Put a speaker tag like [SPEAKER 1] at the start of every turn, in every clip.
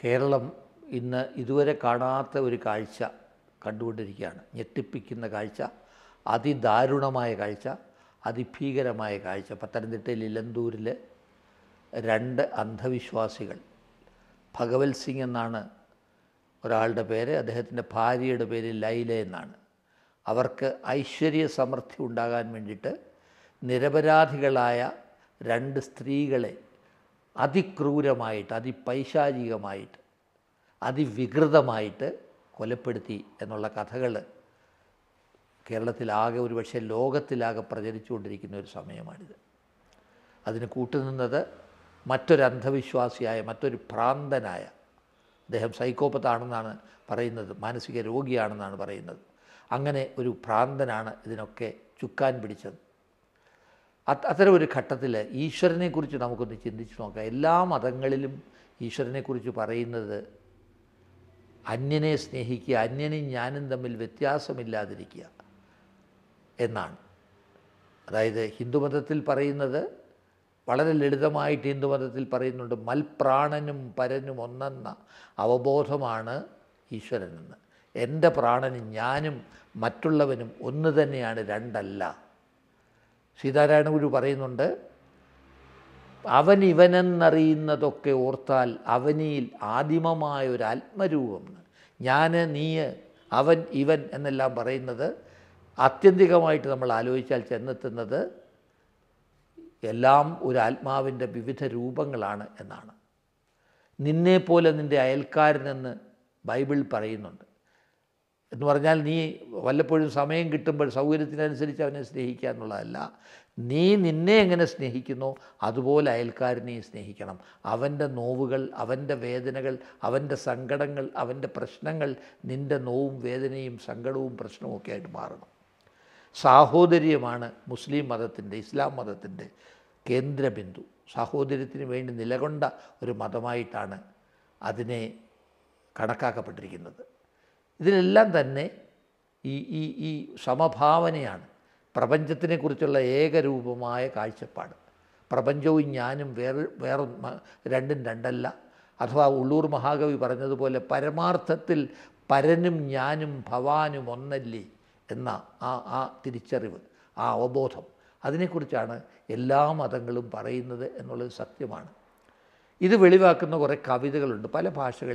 [SPEAKER 1] കേരളം ഇന്ന് ഇതുവരെ കാണാത്ത ഒരു കാഴ്ച കണ്ടുകൊണ്ടിരിക്കുകയാണ്. ഞെട്ടിപ്പിക്കുന്ന കാഴ്ച, അതിദാരുണമായ കാഴ്ച, അതിഭീകരമായ കാഴ്ച. പത്തനംതിട്ടയിൽ ഇലന്തൂരിൽ 2 അന്ധവിശ്വാസികൾ, ഭഗവത് സിംഗ് എന്നാണ് ഒരാളുടെ പേര്, അദ്ദേഹത്തിൻ്റെ ഭാര്യയുടെ പേര് ലൈല എന്നാണ്. അവർക്ക് ഐശ്വര്യ സമൃദ്ധി ഉണ്ടാകാൻ വേണ്ടിയിട്ട് നിരപരാധികളായ 2 സ്ത്രീകളെ അതിക്രൂരമായിട്ട്, അതിപൈശാചികമായിട്ട്, അതിവികൃതമായിട്ട് കൊലപ്പെടുത്തി എന്നുള്ള കഥകൾ കേരളത്തിലാകെ, ഒരുപക്ഷെ ലോകത്തിലാകെ പ്രചരിച്ചുകൊണ്ടിരിക്കുന്ന ഒരു സമയമാണിത്. അതിന് കൂട്ടുനിന്നത് മറ്റൊരു അന്ധവിശ്വാസിയായ, മറ്റൊരു ഭ്രാന്തനായ, അദ്ദേഹം സൈക്കോപ്പത്താണെന്നാണ് പറയുന്നത്, മാനസിക രോഗിയാണെന്നാണ് പറയുന്നത്. അങ്ങനെ ഒരു ഭ്രാന്തനാണ് ഇതിനൊക്കെ ചുക്കാൻ പിടിച്ചത്. അത്തരം ഒരു ഘട്ടത്തിൽ ഈശ്വരനെക്കുറിച്ച് നമുക്കൊന്ന് ചിന്തിച്ച് നോക്കാം. എല്ലാ മതങ്ങളിലും ഈശ്വരനെക്കുറിച്ച് പറയുന്നത് അന്യനെ സ്നേഹിക്കുക, അന്യനും ഞാനും തമ്മിൽ വ്യത്യാസമില്ലാതിരിക്കുക എന്നാണ്. അതായത് ഹിന്ദുമതത്തിൽ പറയുന്നത് വളരെ ലളിതമായിട്ട് ഹിന്ദുമതത്തിൽ പറയുന്നുണ്ട്, മൽപ്രാണനും പരനും ഒന്നെന്ന അവബോധമാണ് ഈശ്വരനെന്ന്. എൻ്റെ പ്രാണനും ഞാനും മറ്റുള്ളവനും ഒന്ന് തന്നെയാണ്, രണ്ടല്ല. ശ്രീനാരായണ ഗുരു പറയുന്നുണ്ട്, അവൻ ഇവനെന്നറിയുന്നതൊക്കെ ഓർത്താൽ അവനിൽ ആദിമമായ ഒരു ആത്മരൂപം, ഞാൻ നീ അവൻ ഇവൻ എന്നെല്ലാം പറയുന്നത് ആത്യന്തികമായിട്ട് നമ്മൾ ആലോചിച്ചാൽ ചെന്നെത്തുന്നത് എല്ലാം ഒരു ആത്മാവിൻ്റെ വിവിധ രൂപങ്ങളാണ് എന്നാണ്. നിന്നെപ്പോലെ നിൻ്റെ അയൽക്കാരനെന്ന് ബൈബിൾ പറയുന്നുണ്ട്. എന്ന് പറഞ്ഞാൽ നീ വല്ലപ്പോഴും സമയം കിട്ടുമ്പോൾ സൗകര്യത്തിനനുസരിച്ച് അവനെ സ്നേഹിക്കുക എന്നുള്ളതല്ല. നീ നിന്നെ എങ്ങനെ സ്നേഹിക്കുന്നോ അതുപോലെ അയൽക്കാരനെയും സ്നേഹിക്കണം. അവൻ്റെ നോവുകൾ, അവൻ്റെ വേദനകൾ, അവൻ്റെ സങ്കടങ്ങൾ, അവൻ്റെ പ്രശ്നങ്ങൾ നിൻ്റെ നോവും വേദനയും സങ്കടവും പ്രശ്നവും ഒക്കെ ആയിട്ട് മാറണം. സാഹോദര്യമാണ് മുസ്ലിം മതത്തിൻ്റെ, ഇസ്ലാം മതത്തിൻ്റെ കേന്ദ്രബിന്ദു. സാഹോദര്യത്തിന് വേണ്ടി നിലകൊണ്ട ഒരു മതമായിട്ടാണ് അതിനെ കണക്കാക്കപ്പെട്ടിരിക്കുന്നത്. ഇതിലെല്ലാം തന്നെ ഈ സമഭാവനയാണ് പ്രപഞ്ചത്തിനെക്കുറിച്ചുള്ള ഏകരൂപമായ കാഴ്ചപ്പാട്. പ്രപഞ്ചവും ഞാനും വേറെ രണ്ടും രണ്ടല്ല. അഥവാ ഉള്ളൂർ മഹാകവി പറഞ്ഞതുപോലെ പരമാർത്ഥത്തിൽ പരനും ഞാനും ഭവാനും ഒന്നല്ലേ എന്ന ആ തിരിച്ചറിവ്, ആ അവബോധം, അതിനെക്കുറിച്ചാണ് എല്ലാ മതങ്ങളും പറയുന്നത് എന്നുള്ളത് സത്യമാണ്. ഇത് വെളിവാക്കുന്ന കുറേ കവിതകളുണ്ട്, പല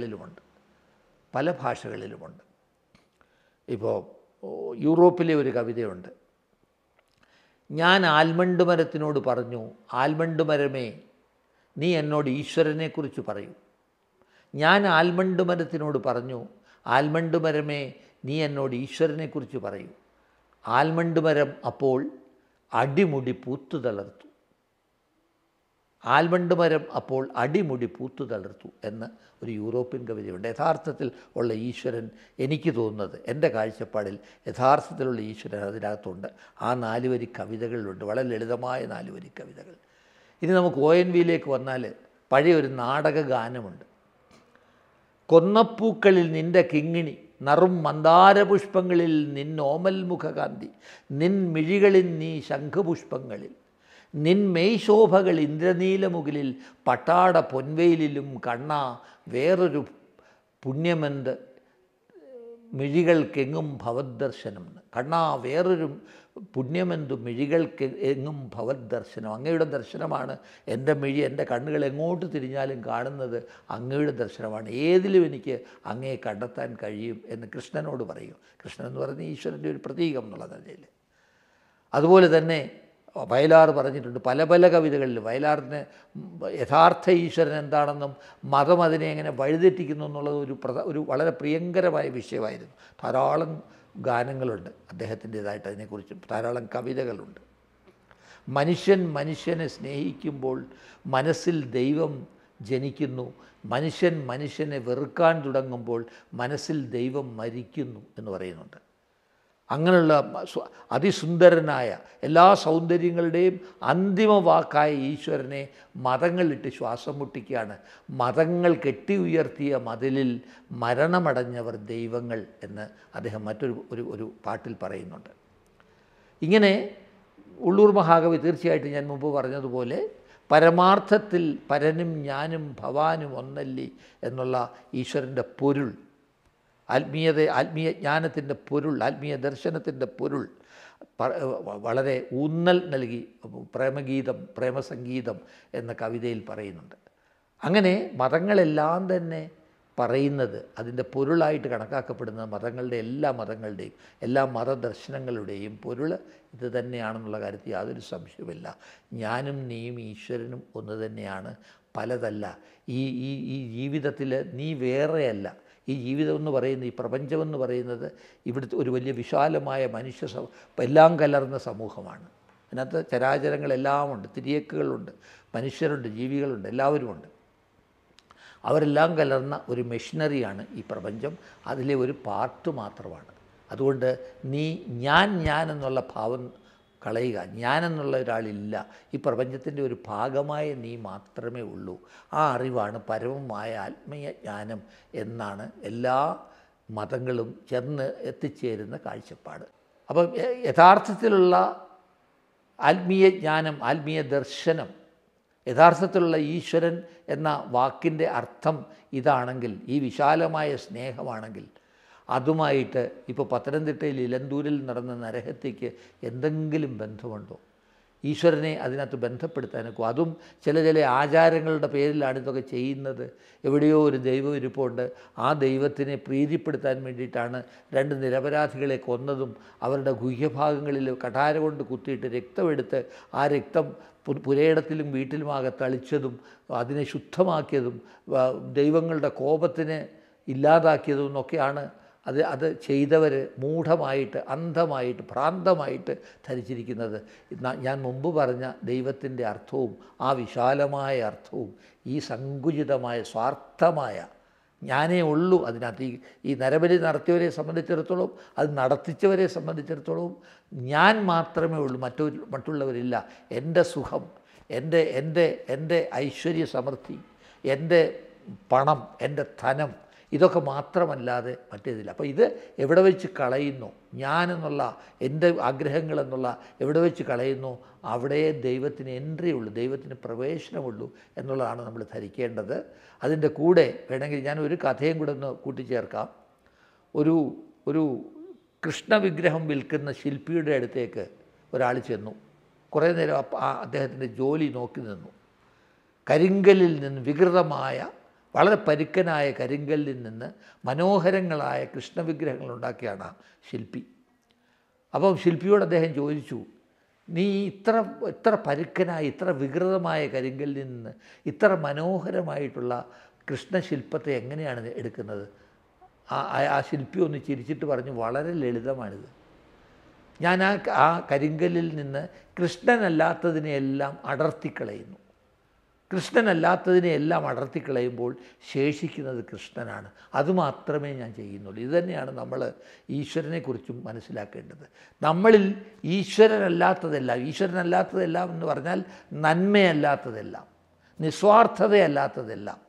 [SPEAKER 1] ഭാഷകളിലുമുണ്ട്. ഇപ്പോൾ യൂറോപ്പിലെ ഒരു കവിതയുണ്ട്, ഞാൻ ആൽമണ്ട് മരത്തിനോട് പറഞ്ഞു, ആൽമണ്ട് മരമേ നീ എന്നോട് ഈശ്വരനെക്കുറിച്ച് പറയൂ. ഞാൻ ആൽമണ്ട് മരത്തിനോട് പറഞ്ഞു, ആൽമണ്ട് മരമേ നീ എന്നോട് ഈശ്വരനെക്കുറിച്ച് പറയൂ. ആൽമണ്ട് മരം അപ്പോൾ അടിമുടി പൂത്തു തളർത്തു. ആൽമണ്ട് മരം അപ്പോൾ അടിമുടി പൂത്തു തളർത്തു എന്ന് ഒരു യൂറോപ്യൻ കവിതയുണ്ട്. യഥാർത്ഥത്തിൽ ഉള്ള ഈശ്വരൻ, എനിക്ക് തോന്നുന്നത്, എൻ്റെ കാഴ്ചപ്പാടിൽ യഥാർത്ഥത്തിലുള്ള ഈശ്വരൻ അതിനകത്തുണ്ട്. ആ 4 വരി കവിതകളിലുണ്ട്, വളരെ ലളിതമായ 4 വരി കവിതകൾ. ഇനി നമുക്ക് ONVയിലേക്ക് വന്നാൽ പഴയ ഒരു നാടക ഗാനമുണ്ട്. കൊന്നപ്പൂക്കളിൽ നിൻ്റെ കിങ്ങിണി, നറും മന്ദാരപുഷ്പങ്ങളിൽ നിന്നോമൽ മുഖകാന്തി, നിൻ മിഴികളിൽ നീ ശംഖുപുഷ്പങ്ങളിൽ, നിൻ മെയ്ശോഭകൾ ഇന്ദ്രനീലമുകിലിൽ, പട്ടാട പൊൻവെയിലും കണ്ണാ വേറൊരു പുണ്യമെന്ത് മിഴികൾക്കെങ്ങും ഭവദ്ദർശനം. കണ്ണാ വേറൊരു പുണ്യമെന്തു മിഴികൾക്ക് എങ്ങും ഭവദ്ദർശനം. അങ്ങയുടെ ദർശനമാണ് എൻ്റെ മിഴി, എൻ്റെ കണ്ണുകൾ എങ്ങോട്ട് തിരിഞ്ഞാലും കാണുന്നത് അങ്ങയുടെ ദർശനമാണ്. ഏതിലും എനിക്ക് അങ്ങയെ കണ്ടെത്താൻ കഴിയും എന്ന് കൃഷ്ണനോട് പറയും. കൃഷ്ണൻ എന്ന് പറയുന്നത് ഈശ്വരൻ്റെ ഒരു പ്രതീകം എന്നുള്ള നിലയിൽ. അതുപോലെ തന്നെ വയലാർ പറഞ്ഞിട്ടുണ്ട് പല കവിതകളിൽ. വയലാറിന് യഥാർത്ഥ ഈശ്വരൻ എന്താണെന്നും മതം അതിനെ എങ്ങനെ വഴിതെറ്റിക്കുന്നു എന്നുള്ളത് ഒരു വളരെ പ്രിയങ്കരമായ വിഷയമായിരുന്നു. ധാരാളം ഗാനങ്ങളുണ്ട് അദ്ദേഹത്തിൻ്റേതായിട്ട്, അതിനെക്കുറിച്ച് ധാരാളം കവിതകളുണ്ട്. മനുഷ്യൻ മനുഷ്യനെ സ്നേഹിക്കുമ്പോൾ മനസ്സിൽ ദൈവം ജനിക്കുന്നു, മനുഷ്യൻ മനുഷ്യനെ വെറുക്കാൻ തുടങ്ങുമ്പോൾ മനസ്സിൽ ദൈവം മരിക്കുന്നു എന്ന് പറയുന്നുണ്ട്. അങ്ങനെയുള്ള അതിസുന്ദരനായ എല്ലാ സൗന്ദര്യങ്ങളുടെയും അന്തിമ വാക്കായ ഈശ്വരനെ മതങ്ങളിട്ട് ശ്വാസം മുട്ടിക്കുകയാണ്. മതങ്ങൾ കെട്ടി ഉയർത്തിയ മതിലിൽ മരണമടഞ്ഞവർ ദൈവങ്ങൾ എന്ന് അദ്ദേഹം മറ്റൊരു പാട്ടിൽ പറയുന്നുണ്ട്. ഇങ്ങനെ ഉള്ളൂർ മഹാകവി തീർച്ചയായിട്ടും ഞാൻ മുമ്പ് പറഞ്ഞതുപോലെ പരമാർത്ഥത്തിൽ പരനും ഞാനും ഭവാനും ഒന്നല്ലി എന്നുള്ള ഈശ്വരൻ്റെ പൊരുൾ, ആത്മീയ ജ്ഞാനത്തിൻ്റെ പൊരുൾ, ആത്മീയ ദർശനത്തിൻ്റെ പൊരുൾ വളരെ ഊന്നൽ നൽകി പ്രേമസംഗീതം എന്ന കവിതയിൽ പറയുന്നുണ്ട്. അങ്ങനെ മതങ്ങളെല്ലാം തന്നെ പറയുന്നത്, അതിൻ്റെ പൊരുളായിട്ട് കണക്കാക്കപ്പെടുന്ന എല്ലാ മതങ്ങളുടെയും എല്ലാ മതദർശനങ്ങളുടെയും പൊരുൾ ഇത് തന്നെയാണെന്നുള്ള കാര്യത്തിൽ യാതൊരു സംശയവുമില്ല. ഞാനും നീയും ഈശ്വരനും ഒന്ന് തന്നെയാണ്, പലതല്ല. ഈ ഈ ഈ ജീവിതത്തിൽ നീ വേറെയല്ല. ഈ ജീവിതം എന്ന് പറയുന്നത്, ഈ പ്രപഞ്ചമെന്ന് പറയുന്നത് ഇവിടുത്തെ ഒരു വലിയ വിശാലമായ എല്ലാം കലർന്ന സമൂഹമാണ്. അതിനകത്ത് ചരാചരങ്ങളെല്ലാം ഉണ്ട്, തിരിയക്കുകളുണ്ട്, മനുഷ്യരുണ്ട്, ജീവികളുണ്ട്, എല്ലാവരുമുണ്ട്. അവരെല്ലാം കലർന്ന ഒരു മെഷീനറിയാണ് ഈ പ്രപഞ്ചം. അതിലെ ഒരു പാർട്ട് മാത്രമാണ്. അതുകൊണ്ട് നീ ഞാൻ എന്നുള്ള ഭാവം കളയുക. ഞാനെന്നുള്ള ഒരാളില്ല. ഈ പ്രപഞ്ചത്തിൻ്റെ ഒരു ഭാഗമായ നീ മാത്രമേ ഉള്ളൂ. ആ അറിവാണ് പരമമായ ആത്മീയ ജ്ഞാനം എന്നാണ് എല്ലാ മതങ്ങളും ചെന്ന് എത്തിച്ചേരുന്ന കാഴ്ചപ്പാട്. അപ്പം യഥാർത്ഥത്തിലുള്ള ആത്മീയ ജ്ഞാനം, ആത്മീയ ദർശനം, യഥാർത്ഥത്തിലുള്ള ഈശ്വരൻ എന്ന വാക്കിൻ്റെ അർത്ഥം ഇതാണെങ്കിൽ, ഈ വിശാലമായ സ്നേഹമാണെങ്കിൽ, അതുമായിട്ട് ഇപ്പോൾ പത്തനംതിട്ടയിൽ ഇലന്തൂരിൽ നടന്ന നരഹത്യയ്ക്ക് എന്തെങ്കിലും ബന്ധമുണ്ടോ? ഈശ്വരനെ അതിനകത്ത് ബന്ധപ്പെടുത്താനൊക്കെ, അതും ചില ആചാരങ്ങളുടെ പേരിലാണ് ഇതൊക്കെ ചെയ്യുന്നത്. എവിടെയോ ഒരു ദൈവം ഇരിപ്പുണ്ട്, ആ ദൈവത്തിനെ പ്രീതിപ്പെടുത്താൻ വേണ്ടിയിട്ടാണ് 2 നിരപരാധികളെ കൊന്നതും അവരുടെ ഗുഹ്യഭാഗങ്ങളിൽ കഠാര കൊണ്ട് കുത്തിയിട്ട് രക്തമെടുത്ത് ആ രക്തം പുരയിടത്തിലും വീട്ടിലുമാകെ തളിച്ചതും അതിനെ ശുദ്ധമാക്കിയതും ദൈവങ്ങളുടെ കോപത്തിനെ ഇല്ലാതാക്കിയതും എന്നൊക്കെയാണ് അത് ചെയ്തവർ മൂഢമായിട്ട്, അന്ധമായിട്ട്, ഭ്രാന്തമായിട്ട് ധരിച്ചിരിക്കുന്നത്. ഞാൻ മുമ്പ് പറഞ്ഞ ദൈവത്തിൻ്റെ അർത്ഥവും ആ വിശാലമായ അർത്ഥവും ഈ സങ്കുചിതമായ സ്വാർത്ഥമായ ഞാനേ ഉള്ളൂ അതിനകത്ത്. ഈ നരബലി നടത്തിയവരെ സംബന്ധിച്ചിടത്തോളം, അത് നടത്തിച്ചവരെ സംബന്ധിച്ചിടത്തോളം ഞാൻ മാത്രമേ ഉള്ളൂ, മറ്റുള്ളവരില്ല. എൻ്റെ സുഖം, എൻ്റെ ഐശ്വര്യ സമൃദ്ധി, എൻ്റെ പണം, എൻ്റെ ധനം, ഇതൊക്കെ മാത്രമല്ലാതെ മറ്റേതില്ല. അപ്പോൾ ഇത് എവിടെ വെച്ച് കളയുന്നു, ഞാനെന്നുള്ള എൻ്റെ ആഗ്രഹങ്ങളെന്നുള്ള എവിടെ വെച്ച് കളയുന്നു, അവിടെ ദൈവത്തിന് എൻട്രി ഉള്ളൂ, ദൈവത്തിന് പ്രവേശനമുള്ളൂ എന്നുള്ളതാണ് നമ്മൾ ധരിക്കേണ്ടത്. അതിൻ്റെ കൂടെ വേണമെങ്കിൽ ഞാൻ ഒരു കഥയും കൂടെ ഒന്ന് കൂട്ടിച്ചേർക്കാം. ഒരു കൃഷ്ണവിഗ്രഹം വിൽക്കുന്ന ശില്പിയുടെ അടുത്തേക്ക് ഒരാൾ ചെന്നു. കുറേ നേരം അദ്ദേഹത്തിൻ്റെ ജോലി നോക്കി നിന്നു. കരിങ്കല്ലിൽ നിന്ന് വികൃതമായ, വളരെ പരുക്കനായ കരിങ്കല്ലിൽ നിന്ന് മനോഹരങ്ങളായ കൃഷ്ണവിഗ്രഹങ്ങൾ ഉണ്ടാക്കിയാണ് ആ ശില്പി. അപ്പം ശില്പിയോട് അദ്ദേഹം ചോദിച്ചു, നീ ഇത്ര പരുക്കനായ, ഇത്ര വികൃതമായ കരിങ്കല്ലിൽ നിന്ന് ഇത്ര മനോഹരമായിട്ടുള്ള കൃഷ്ണശില്പത്തെ എങ്ങനെയാണ് എടുക്കുന്നത്? ആ ശില്പി ഒന്ന് ചിരിച്ചിട്ട് പറഞ്ഞു, വളരെ ലളിതമാണിത്. ഞാൻ ആ കരിങ്കല്ലിൽ നിന്ന് കൃഷ്ണനല്ലാത്തതിനെയെല്ലാം അടർത്തിക്കളയുന്നു. കൃഷ്ണനല്ലാത്തതിനെയെല്ലാം അടർത്തിക്കളയുമ്പോൾ ശേഷിക്കുന്നത് കൃഷ്ണനാണ്. അതുമാത്രമേ ഞാൻ ചെയ്യുന്നുള്ളൂ. ഇതുതന്നെയാണ് നമ്മൾ ഈശ്വരനെക്കുറിച്ചും മനസ്സിലാക്കേണ്ടത്. നമ്മളിൽ ഈശ്വരനല്ലാത്തതെല്ലാം എന്ന് പറഞ്ഞാൽ നന്മയല്ലാത്തതെല്ലാം, നിസ്വാർത്ഥതയല്ലാത്തതെല്ലാം,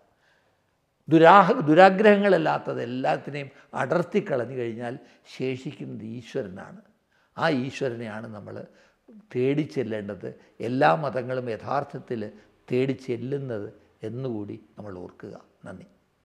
[SPEAKER 1] ദുരാഗ്രഹങ്ങളല്ലാത്തതെല്ലാത്തിനെയും അടർത്തിക്കളഞ്ഞു കഴിഞ്ഞാൽ ശേഷിക്കുന്നത് ഈശ്വരനാണ്. ആ ഈശ്വരനെയാണ് നമ്മൾ തേടി ചെല്ലേണ്ടത്. എല്ലാ മതങ്ങളും യഥാർത്ഥത്തിൽ തേടി ചെല്ലുന്നത് എന്നുകൂടി നമ്മൾ ഓർക്കുക. നന്ദി.